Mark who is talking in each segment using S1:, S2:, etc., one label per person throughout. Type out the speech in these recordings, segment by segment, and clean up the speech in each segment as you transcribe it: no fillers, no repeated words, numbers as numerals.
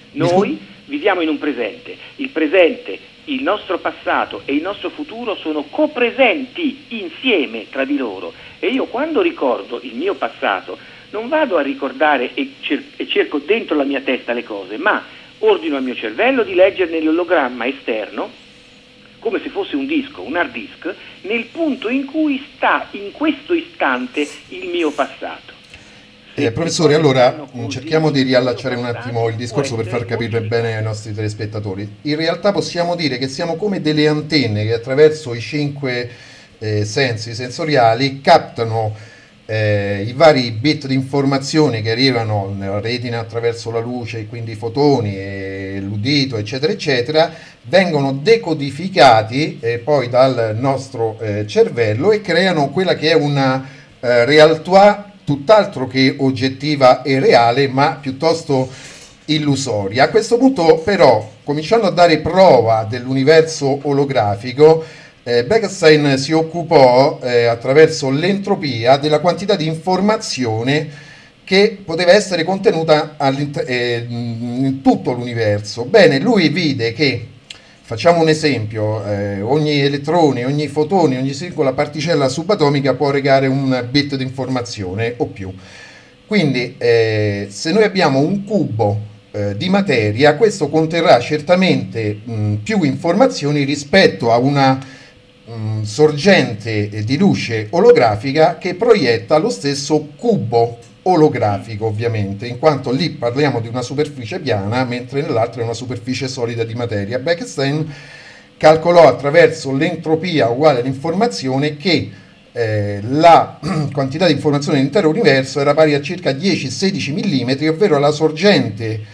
S1: Noi viviamo in un presente, il nostro passato e il nostro futuro sono copresenti insieme tra di loro, e io quando ricordo il mio passato non vado a ricordare e cerco dentro la mia testa le cose, ma ordino al mio cervello di leggere nell'ologramma esterno, come se fosse un disco, un hard disk, nel punto in cui sta in questo istante il mio passato.
S2: Professore, allora cerchiamo di riallacciare un attimo il discorso per far capire bene ai nostri telespettatori. In realtà possiamo dire che siamo come delle antenne che attraverso i 5 sensi sensoriali captano i vari bit di informazione che arrivano nella retina attraverso la luce, quindi i fotoni, l'udito, eccetera, eccetera, vengono decodificati poi dal nostro cervello e creano quella che è una realtà tutt'altro che oggettiva e reale, ma piuttosto illusoria. A questo punto, però, cominciando a dare prova dell'universo olografico, Bekenstein si occupò, attraverso l'entropia, della quantità di informazione che poteva essere contenuta in tutto l'universo. Bene, lui vide che, facciamo un esempio, ogni elettrone, ogni fotone, ogni singola particella subatomica può recare un bit di informazione o più. Quindi se noi abbiamo un cubo di materia, questo conterrà certamente più informazioni rispetto a una sorgente di luce olografica che proietta lo stesso cubo olografico, ovviamente, in quanto lì parliamo di una superficie piana, mentre nell'altra è una superficie solida di materia. Bekenstein calcolò attraverso l'entropia uguale all'informazione che la quantità di informazione dell'intero universo era pari a circa 10-16 mm, ovvero la sorgente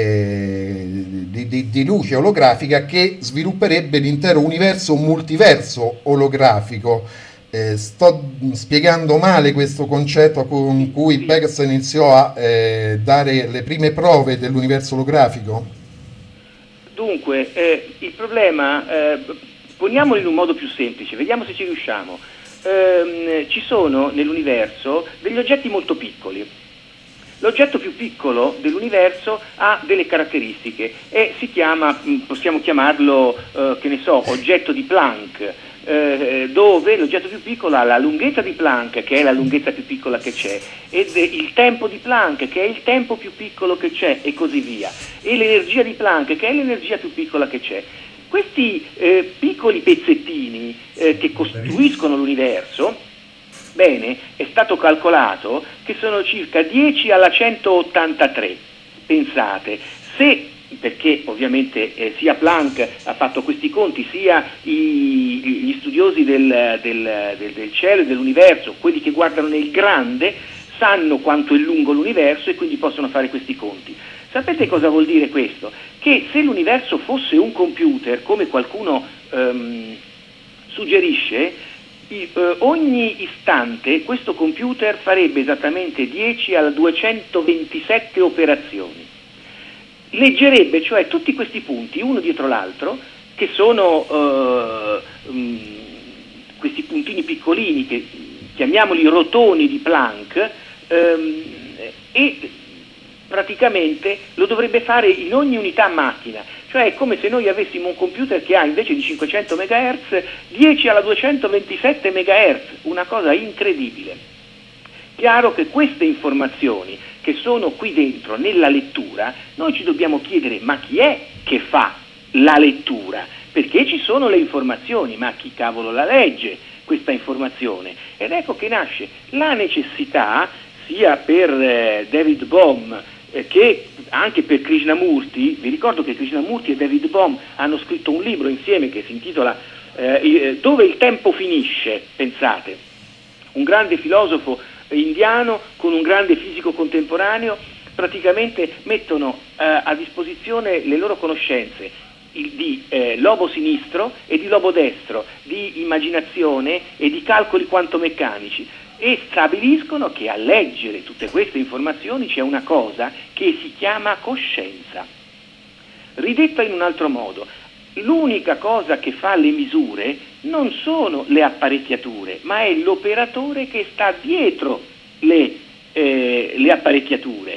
S2: di luce olografica che svilupperebbe l'intero universo, un multiverso olografico. Sto spiegando male questo concetto con cui Bekenstein iniziò a dare le prime prove dell'universo olografico?
S1: Dunque, il problema, poniamolo in un modo più semplice, vediamo se ci riusciamo. Ci sono nell'universo degli oggetti molto piccoli. L'oggetto più piccolo dell'universo ha delle caratteristiche e si chiama, possiamo chiamarlo, che ne so, oggetto di Planck, dove l'oggetto più piccolo ha la lunghezza di Planck, che è la lunghezza più piccola che c'è, ed il tempo di Planck, che è il tempo più piccolo che c'è, e così via, e l'energia di Planck, che è l'energia più piccola che c'è. Questi piccoli pezzettini che costruiscono l'universo, bene, è stato calcolato che sono circa 10 alla 183, pensate, perché ovviamente sia Planck ha fatto questi conti, sia gli studiosi del cielo e dell'universo, quelli che guardano nel grande, sanno quanto è lungo l'universo e quindi possono fare questi conti. Sapete cosa vuol dire questo? Che se l'universo fosse un computer, come qualcuno suggerisce, ogni istante questo computer farebbe esattamente 10 alla 227 operazioni. Leggerebbe cioè tutti questi punti uno dietro l'altro, che sono questi puntini piccolini, che chiamiamoli rotoni di Planck, e praticamente lo dovrebbe fare in ogni unità macchina, cioè è come se noi avessimo un computer che ha invece di 500 MHz 10 alla 227 MHz, una cosa incredibile. Chiaro che queste informazioni che sono qui dentro nella lettura, noi ci dobbiamo chiedere: ma chi è che fa la lettura? Perché ci sono le informazioni, ma chi cavolo la legge questa informazione? Ed ecco che nasce la necessità, sia per David Bohm che anche per Krishnamurti. Vi ricordo che Krishnamurti e David Bohm hanno scritto un libro insieme che si intitola Dove il tempo finisce, pensate, un grande filosofo indiano con un grande fisico contemporaneo, praticamente mettono a disposizione le loro conoscenze di lobo sinistro e di lobo destro, di immaginazione e di calcoli quantomeccanici, e stabiliscono che a leggere tutte queste informazioni c'è una cosa che si chiama coscienza. Ridetta in un altro modo, l'unica cosa che fa le misure non sono le apparecchiature, ma è l'operatore che sta dietro le apparecchiature.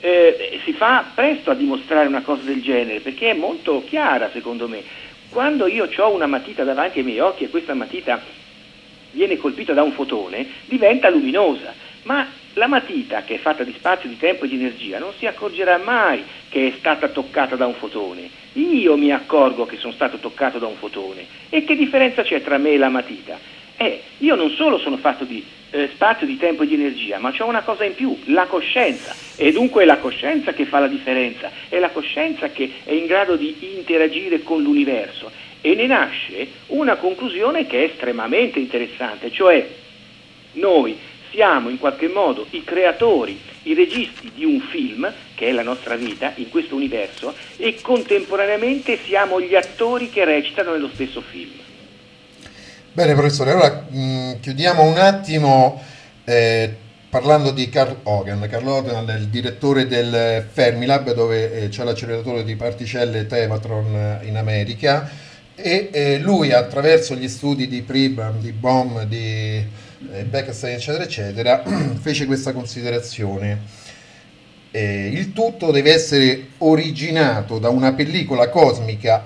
S1: Si fa presto a dimostrare una cosa del genere, perché è molto chiara secondo me. Quando io ho una matita davanti ai miei occhi e questa matita viene colpita da un fotone, diventa luminosa, ma la matita, che è fatta di spazio, di tempo e di energia, non si accorgerà mai che è stata toccata da un fotone. Io mi accorgo che sono stato toccato da un fotone. E che differenza c'è tra me e la matita? Io non solo sono fatto di spazio, di tempo e di energia, ma c'ho una cosa in più, la coscienza. E dunque è la coscienza che fa la differenza, è la coscienza che è in grado di interagire con l'universo. E ne nasce una conclusione che è estremamente interessante, cioè noi siamo in qualche modo i creatori, i registi di un film, che è la nostra vita, in questo universo, e contemporaneamente siamo gli attori che recitano nello stesso film.
S2: Bene professore, allora chiudiamo un attimo parlando di Carl Hogan. Carl Hogan è il direttore del Fermilab, dove c'è l'acceleratore di particelle Tevatron in America, e lui attraverso gli studi di Pribram, di Bohm, di Beckstein eccetera eccetera fece questa considerazione: il tutto deve essere originato da una pellicola cosmica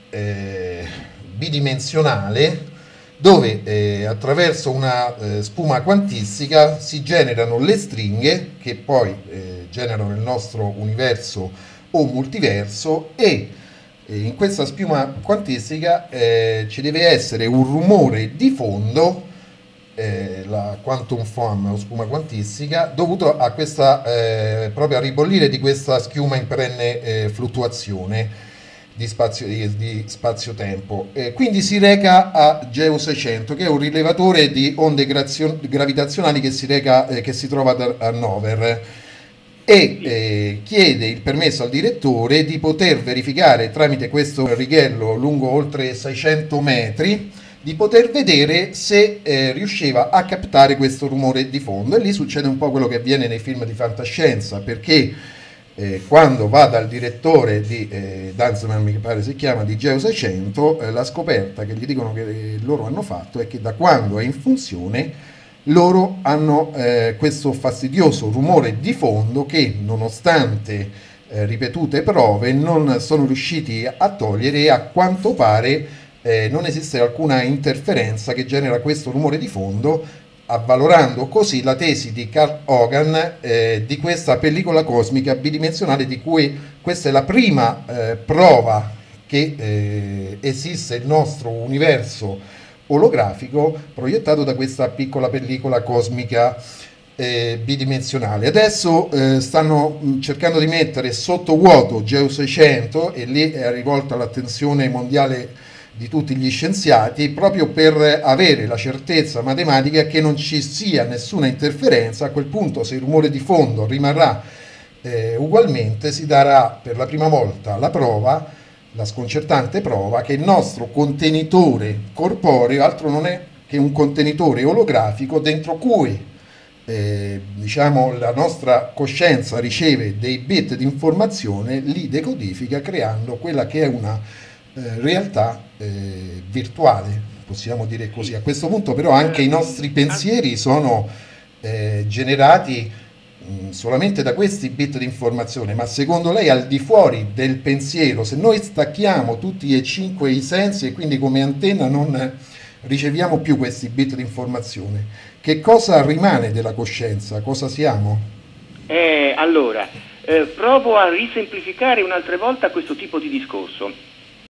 S2: bidimensionale, dove attraverso una spuma quantistica si generano le stringhe che poi generano il nostro universo o multiverso, e in questa spuma quantistica ci deve essere un rumore di fondo, la quantum foam o spuma quantistica, dovuto a questa proprio a ribollire di questa schiuma in perenne fluttuazione di spazio-tempo. Quindi si reca a Geo 600, che è un rilevatore di onde gravitazionali che si trova a Hannover, e chiede il permesso al direttore di poter verificare tramite questo righello lungo oltre 600 metri, di poter vedere se riusciva a captare questo rumore di fondo. E lì succede un po' quello che avviene nei film di fantascienza, perché quando va dal direttore di Danzman, mi pare si chiama, di Geo 600, la scoperta che gli dicono che loro hanno fatto è che da quando è in funzione loro hanno questo fastidioso rumore di fondo che, nonostante ripetute prove, non sono riusciti a togliere, e a quanto pare non esiste alcuna interferenza che genera questo rumore di fondo, avvalorando così la tesi di Carl Hogan di questa pellicola cosmica bidimensionale, di cui questa è la prima prova che esiste il nostro universo olografico proiettato da questa piccola pellicola cosmica bidimensionale. Adesso stanno cercando di mettere sotto vuoto Geo 600, e lì è rivolta l'attenzione mondiale di tutti gli scienziati, proprio per avere la certezza matematica che non ci sia nessuna interferenza. A quel punto, se il rumore di fondo rimarrà ugualmente, si darà per la prima volta la prova, la sconcertante prova, che il nostro contenitore corporeo altro non è che un contenitore olografico dentro cui diciamo la nostra coscienza riceve dei bit di informazione, li decodifica, creando quella che è una realtà virtuale, possiamo dire così. A questo punto però anche i nostri pensieri sono generati solamente da questi bit di informazione. Ma secondo lei, al di fuori del pensiero, se noi stacchiamo tutti e 5 i sensi e quindi come antenna non riceviamo più questi bit di informazione, che cosa rimane della coscienza? Cosa siamo?
S1: Allora, provo a risemplificare un'altra volta questo tipo di discorso.